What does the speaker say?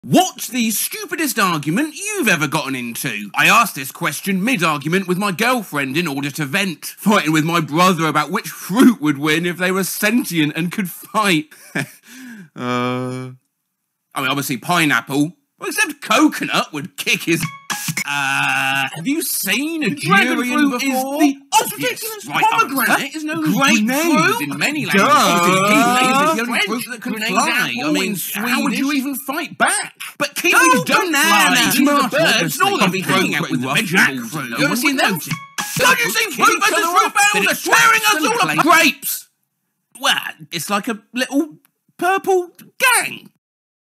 What's the stupidest argument you've ever gotten into? I asked this question mid-argument with my girlfriend in order to vent, fighting with my brother about which fruit would win if they were sentient and could fight. I mean, obviously pineapple, well, except coconut would kick his... have you seen a durian before? It's ridiculous. Pomegranate is no grapefruit in many languages. It's the only fruit that can fly. I mean, how would you even fight back? But kiwis don't fly. The birds nor they'll be hanging out with the jackfruit. You ever seen them? Don't you see fruit versus fruit battles are swearing us all up grapes? Well, it's like a little purple gang.